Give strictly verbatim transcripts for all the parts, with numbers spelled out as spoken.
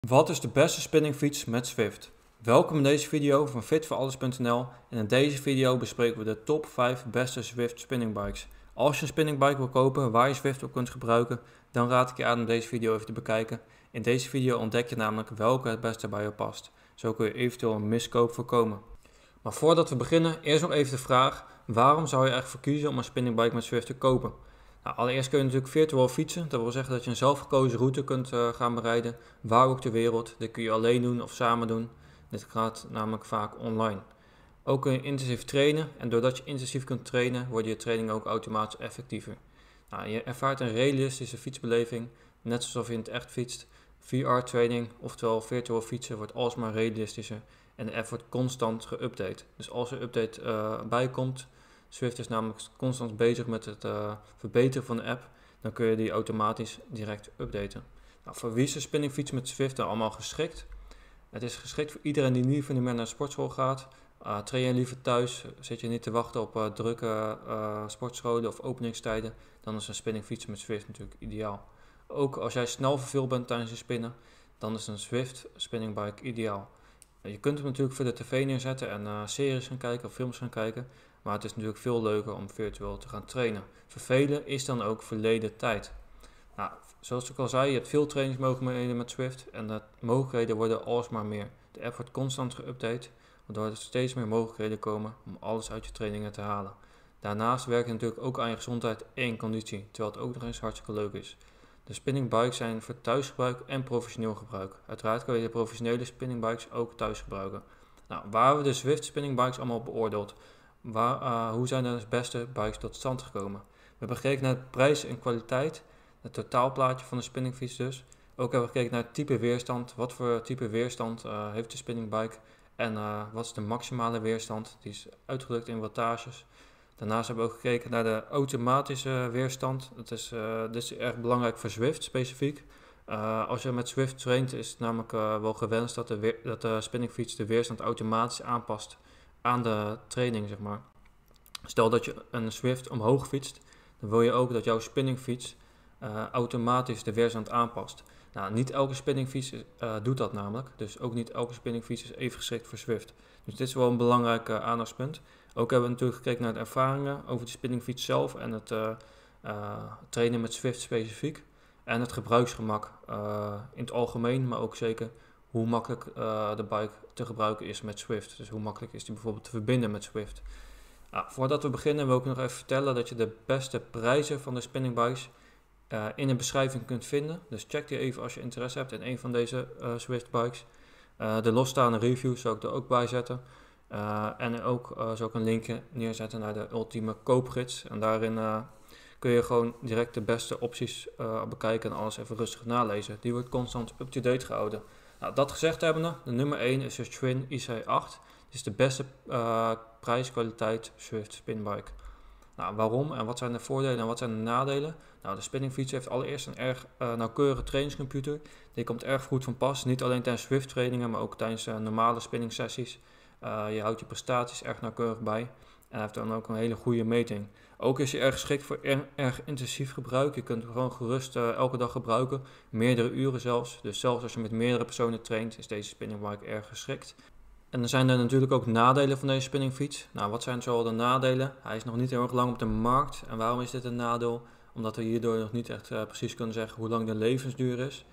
Wat is de beste spinningfiets met Zwift? Welkom in deze video van fit voor alles punt n l en in deze video bespreken we de top vijf beste Zwift spinningbikes. Als je een spinningbike wil kopen waar je Zwift op kunt gebruiken, dan raad ik je aan om deze video even te bekijken. In deze video ontdek je namelijk welke het beste bij je past. Zo kun je eventueel een miskoop voorkomen. Maar voordat we beginnen, eerst nog even de vraag: waarom zou je eigenlijk voor kiezen om een spinningbike met Zwift te kopen? Nou, allereerst kun je natuurlijk virtueel fietsen. Dat wil zeggen dat je een zelfgekozen route kunt uh, gaan bereiden, waar ook ter wereld. Dit kun je alleen doen of samen doen. Dit gaat namelijk vaak online. Ook kun je intensief trainen en doordat je intensief kunt trainen, wordt je training ook automatisch effectiever. Nou, je ervaart een realistische fietsbeleving, net alsof je in het echt fietst. V R training, oftewel virtueel fietsen, wordt alsmaar realistischer en de app wordt constant geüpdate. Dus als er een update uh, bij komt, Zwift is namelijk constant bezig met het uh, verbeteren van de app, dan kun je die automatisch direct updaten. Nou, voor wie is de spinningfiets met Zwift dan allemaal geschikt? Het is geschikt voor iedereen die liever niet meer naar de sportschool gaat. Uh, train je liever thuis, zit je niet te wachten op uh, drukke uh, sportscholen of openingstijden, dan is een spinningfiets met Zwift natuurlijk ideaal. Ook als jij snel verveeld bent tijdens je spinnen, dan is een Zwift spinningbike ideaal. Je kunt hem natuurlijk voor de tv neerzetten en uh, series gaan kijken of films gaan kijken. Maar het is natuurlijk veel leuker om virtueel te gaan trainen. Vervelen is dan ook verleden tijd. Nou, zoals ik al zei, je hebt veel trainingsmogelijkheden met Zwift. En de mogelijkheden worden alsmaar meer. De app wordt constant geüpdate, waardoor er steeds meer mogelijkheden komen om alles uit je trainingen te halen. Daarnaast werk je natuurlijk ook aan je gezondheid en conditie, terwijl het ook nog eens hartstikke leuk is. De spinningbikes zijn voor thuisgebruik en professioneel gebruik. Uiteraard kun je de professionele spinningbikes ook thuis gebruiken. Nou, waar hebben we de Zwift spinningbikes allemaal beoordeeld? Waar, uh, hoe zijn de beste bikes tot stand gekomen? We hebben gekeken naar de prijs en kwaliteit, het totaalplaatje van de spinningfiets dus. Ook hebben we gekeken naar het type weerstand, wat voor type weerstand uh, heeft de spinningbike en uh, wat is de maximale weerstand, die is uitgedrukt in wattages. Daarnaast hebben we ook gekeken naar de automatische weerstand. Dat is, uh, dit is erg belangrijk voor Zwift specifiek. Uh, als je met Zwift traint is het namelijk uh, wel gewenst dat de, weer, dat de spinningfiets de weerstand automatisch aanpast aan de training, zeg maar. Stel dat je een Zwift omhoog fietst, dan wil je ook dat jouw spinningfiets uh, automatisch de weerstand aanpast. Nou, niet elke spinningfiets uh, doet dat namelijk, dus ook niet elke spinningfiets is even geschikt voor Zwift. Dus dit is wel een belangrijk uh, aandachtspunt. Ook hebben we natuurlijk gekeken naar de ervaringen over de spinningfiets zelf en het uh, uh, trainen met Zwift specifiek. En het gebruiksgemak uh, in het algemeen, maar ook zeker hoe makkelijk uh, de bike te gebruiken is met Zwift. Dus hoe makkelijk is die bijvoorbeeld te verbinden met Zwift. Nou, voordat we beginnen wil ik nog even vertellen dat je de beste prijzen van de spinningbikes uh, in de beschrijving kunt vinden. Dus check die even als je interesse hebt in een van deze uh, Zwift bikes. Uh, de losstaande reviews zal ik er ook bij zetten. Uh, en ook uh, zal ik een linkje neerzetten naar de ultieme koopgids. En daarin uh, kun je gewoon direct de beste opties uh, bekijken en alles even rustig nalezen. Die wordt constant up-to-date gehouden. Nou, dat gezegd hebbende, de nummer één is de Schwinn I C acht. Dit is de beste uh, prijs-kwaliteit Zwift spinbike. Nou, waarom en wat zijn de voordelen en wat zijn de nadelen? Nou, de spinningfiets heeft allereerst een erg uh, nauwkeurige trainingscomputer. Die komt erg goed van pas, niet alleen tijdens Zwift trainingen, maar ook tijdens uh, normale spinning sessies. Uh, je houdt je prestaties erg nauwkeurig bij en hij heeft dan ook een hele goede meting. Ook is hij erg geschikt voor er, erg intensief gebruik. Je kunt hem gewoon gerust uh, elke dag gebruiken, meerdere uren zelfs. Dus zelfs als je met meerdere personen traint, is deze spinningbike erg geschikt. En er zijn er natuurlijk ook nadelen van deze spinningfiets. Nou, wat zijn zoal de nadelen? Hij is nog niet heel erg lang op de markt. En waarom is dit een nadeel? Omdat we hierdoor nog niet echt uh, precies kunnen zeggen hoe lang de levensduur is.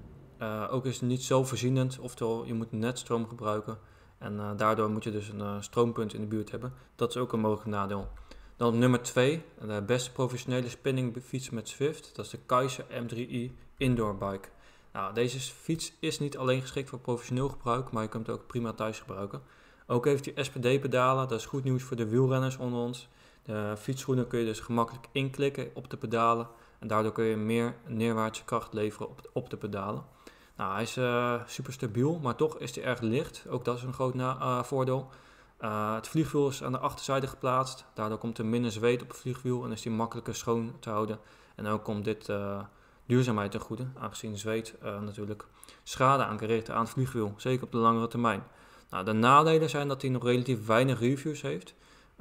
Uh, ook is het niet zo voorzienend, oftewel je moet netstroom gebruiken. En uh, daardoor moet je dus een uh, stroompunt in de buurt hebben. Dat is ook een mogelijk nadeel. Dan op nummer twee, de beste professionele spinningfiets met Zwift. Dat is de Kaiser M drie i Indoor Bike. Nou, deze fiets is niet alleen geschikt voor professioneel gebruik, maar je kunt het ook prima thuis gebruiken. Ook heeft hij S P D-pedalen, dat is goed nieuws voor de wielrenners onder ons. De fietsschoenen kun je dus gemakkelijk inklikken op de pedalen en daardoor kun je meer neerwaartse kracht leveren op de, op de pedalen. Nou, hij is uh, super stabiel, maar toch is hij erg licht. Ook dat is een groot na- uh, voordeel. Uh, het vliegwiel is aan de achterzijde geplaatst. Daardoor komt er minder zweet op het vliegwiel en is hij makkelijker schoon te houden. En ook komt dit uh, duurzaamheid ten goede, aangezien zweet uh, natuurlijk schade aan kan richten aan het vliegwiel. Zeker op de langere termijn. Nou, de nadelen zijn dat hij nog relatief weinig reviews heeft.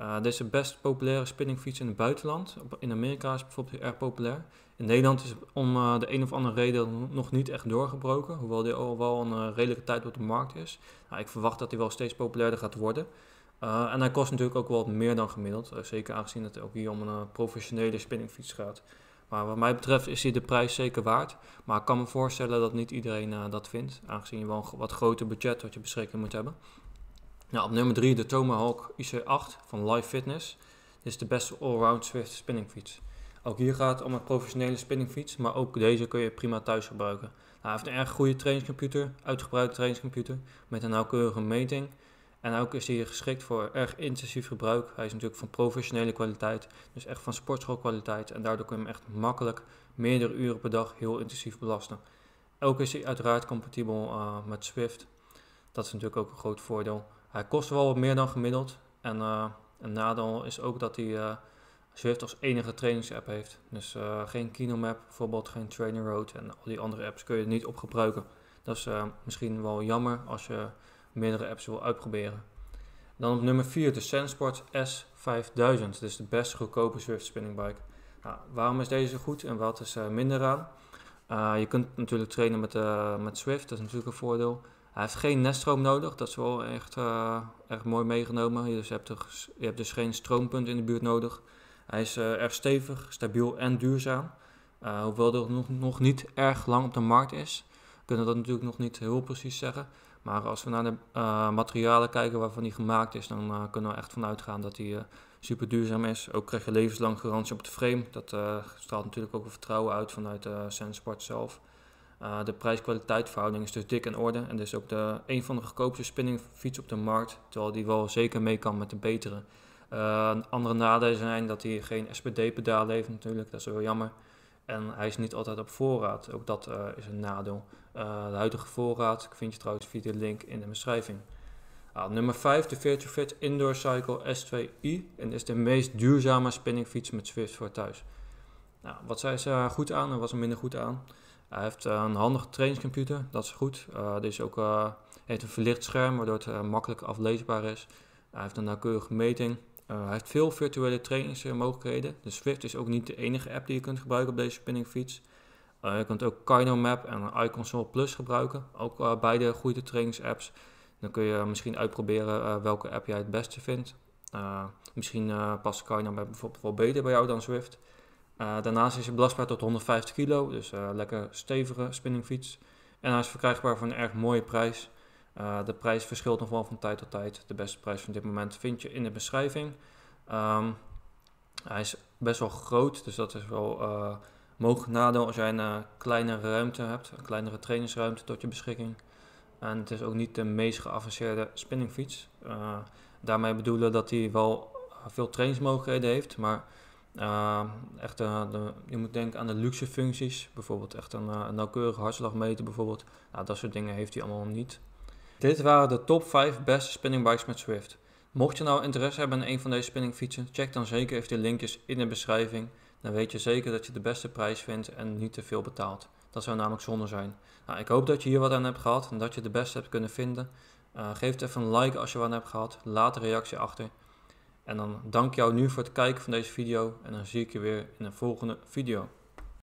Uh, dit is de best populaire spinningfiets in het buitenland. In Amerika is het bijvoorbeeld erg populair. In Nederland is het om uh, de een of andere reden nog niet echt doorgebroken, hoewel die al wel een uh, redelijke tijd op de markt is. Nou, ik verwacht dat hij wel steeds populairder gaat worden. Uh, en hij kost natuurlijk ook wel wat meer dan gemiddeld, uh, zeker aangezien het ook hier om een uh, professionele spinningfiets gaat. Maar wat mij betreft is hij de prijs zeker waard. Maar ik kan me voorstellen dat niet iedereen uh, dat vindt, aangezien je wel een wat groter budget wat je beschikking moet hebben. Nou, op nummer drie de Tomahawk I C acht van Live Fitness. Dit is de beste allround Zwift spinningfiets. Ook hier gaat het om een professionele spinningfiets, maar ook deze kun je prima thuis gebruiken. Nou, hij heeft een erg goede trainingscomputer, uitgebreide trainingscomputer met een nauwkeurige meting. En ook is hij geschikt voor erg intensief gebruik. Hij is natuurlijk van professionele kwaliteit, dus echt van sportschoolkwaliteit. En daardoor kun je hem echt makkelijk meerdere uren per dag heel intensief belasten. Ook is hij uiteraard compatibel uh, met Zwift. Dat is natuurlijk ook een groot voordeel. Hij kost wel wat meer dan gemiddeld. En uh, een nadeel is ook dat hij uh, Zwift als enige trainingsapp heeft. Dus uh, geen Kinomap, bijvoorbeeld geen Trainer Road en al die andere apps kun je er niet op gebruiken. Dat is uh, misschien wel jammer als je meerdere apps wil uitproberen. Dan op nummer vier de Sandsport S vijfduizend. Dit is de best goedkope Zwift spinningbike. Nou, waarom is deze goed en wat is uh, minder aan? Uh, je kunt natuurlijk trainen met, uh, met Zwift, dat is natuurlijk een voordeel. Hij heeft geen neststroom nodig, dat is wel echt, uh, echt mooi meegenomen. Dus je, hebt er, je hebt dus geen stroompunt in de buurt nodig. Hij is uh, erg stevig, stabiel en duurzaam. Uh, hoewel er nog, nog niet erg lang op de markt is, kunnen we dat natuurlijk nog niet heel precies zeggen. Maar als we naar de uh, materialen kijken waarvan hij gemaakt is, dan uh, kunnen we echt vanuit gaan dat hij uh, super duurzaam is. Ook krijg je levenslang garantie op de frame. Dat uh, straalt natuurlijk ook een vertrouwen uit vanuit uh, Sandsport zelf. Uh, de prijs-kwaliteit verhouding is dus dik in orde. En dit is ook de, een van de goedkoopste spinningfiets op de markt. Terwijl die wel zeker mee kan met de betere. Uh, andere nadelen zijn dat hij geen S P D-pedaal heeft natuurlijk. Dat is wel jammer. En hij is niet altijd op voorraad. Ook dat uh, is een nadeel. Uh, de huidige voorraad vind je trouwens via de link in de beschrijving. Uh, nummer vijf, de VirtuFit Indoor Cycle S twee i. En dit is de meest duurzame spinningfiets met Zwift voor thuis. Nou, wat zei ze uh, goed aan en wat ze minder goed aan? Hij heeft uh, een handige trainingscomputer, dat is goed. Uh, dit is ook, uh, heeft een verlicht scherm waardoor het uh, makkelijk afleesbaar is. Hij heeft een nauwkeurige meting. Uh, hij heeft veel virtuele trainingsmogelijkheden. De Zwift is ook niet de enige app die je kunt gebruiken op deze spinningfiets. Uh, je kunt ook Kinomap en iConsole Plus gebruiken. Ook uh, beide goede trainingsapps. Dan kun je misschien uitproberen uh, welke app jij het beste vindt. Uh, misschien uh, past Kinomap bijvoorbeeld wel beter bij jou dan Zwift. Uh, daarnaast is hij belastbaar tot honderdvijftig kilo, dus uh, lekker stevige spinningfiets. En hij is verkrijgbaar voor een erg mooie prijs. Uh, de prijs verschilt nog wel van tijd tot tijd. De beste prijs van dit moment vind je in de beschrijving. Um, hij is best wel groot, dus dat is wel uh, mogelijk nadeel als jij een uh, kleinere ruimte hebt, een kleinere trainingsruimte tot je beschikking. En het is ook niet de meest geavanceerde spinningfiets. Uh, daarmee bedoelen dat hij wel veel trainingsmogelijkheden heeft, maar Uh, echt, uh, de, je moet denken aan de luxe functies, bijvoorbeeld echt een, uh, een nauwkeurige hartslagmeter bijvoorbeeld. Nou, dat soort dingen heeft hij allemaal niet. Dit waren de top vijf beste spinningbikes met Zwift. Mocht je nou interesse hebben in een van deze spinningfietsen, check dan zeker even de linkjes in de beschrijving. Dan weet je zeker dat je de beste prijs vindt en niet te veel betaalt. Dat zou namelijk zonde zijn. Nou, ik hoop dat je hier wat aan hebt gehad en dat je de beste hebt kunnen vinden. Uh, geef het even een like als je wat aan hebt gehad. Laat een reactie achter. En dan dank ik jou nu voor het kijken van deze video en dan zie ik je weer in een volgende video.